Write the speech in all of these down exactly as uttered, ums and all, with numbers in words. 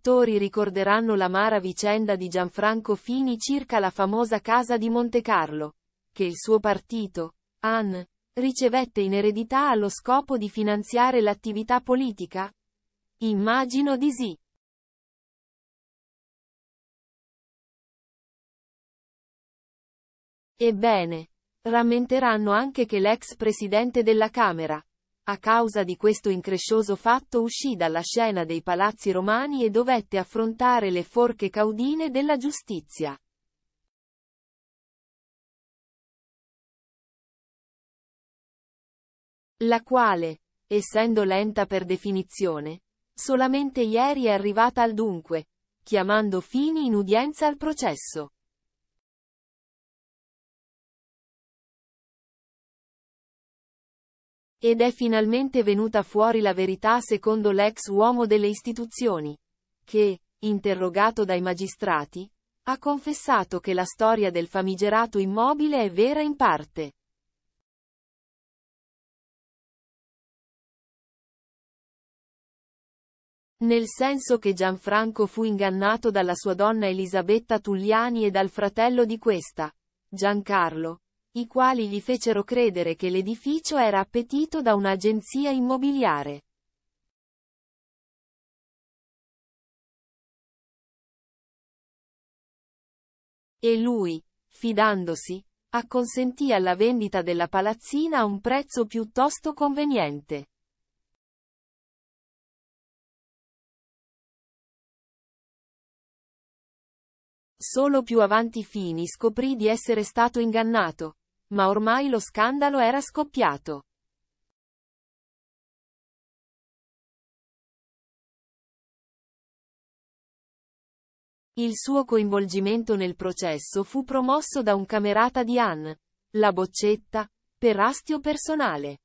lettori ricorderanno l'amara vicenda di Gianfranco Fini circa la famosa casa di Montecarlo, che il suo partito, A N, ricevette in eredità allo scopo di finanziare l'attività politica? Immagino di sì. Ebbene, rammenteranno anche che l'ex presidente della Camera, a causa di questo increscioso fatto, uscì dalla scena dei palazzi romani e dovette affrontare le forche caudine della giustizia. La quale, essendo lenta per definizione, solamente ieri è arrivata al dunque, chiamando Fini in udienza al processo. Ed è finalmente venuta fuori la verità secondo l'ex uomo delle istituzioni, che, interrogato dai magistrati, ha confessato che la storia del famigerato immobile è vera in parte. Nel senso che Gianfranco fu ingannato dalla sua donna Elisabetta Tulliani e dal fratello di questa, Giancarlo, i quali gli fecero credere che l'edificio era appetito da un'agenzia immobiliare. E lui, fidandosi, acconsentì alla vendita della palazzina a un prezzo piuttosto conveniente. Solo più avanti Fini scoprì di essere stato ingannato, ma ormai lo scandalo era scoppiato. Il suo coinvolgimento nel processo fu promosso da un camerata di A N, la Boccetta, per astio personale.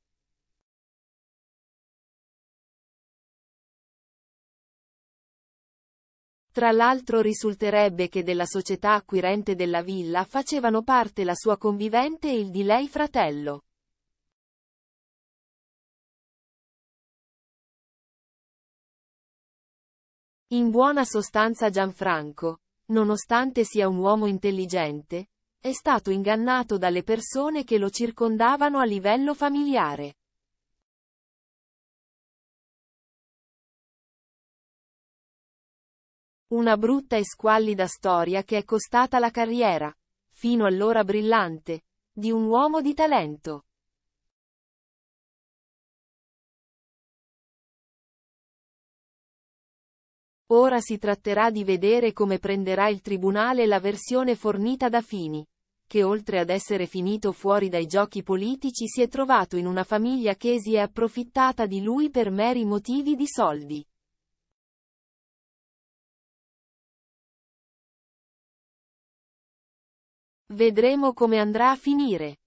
Tra l'altro risulterebbe che della società acquirente della villa facevano parte la sua convivente e il di lei fratello. In buona sostanza Gianfranco, nonostante sia un uomo intelligente, è stato ingannato dalle persone che lo circondavano a livello familiare. Una brutta e squallida storia che è costata la carriera, fino allora brillante, di un uomo di talento. Ora si tratterà di vedere come prenderà il tribunale la versione fornita da Fini, che oltre ad essere finito fuori dai giochi politici si è trovato in una famiglia che si è approfittata di lui per meri motivi di soldi. Vedremo come andrà a finire.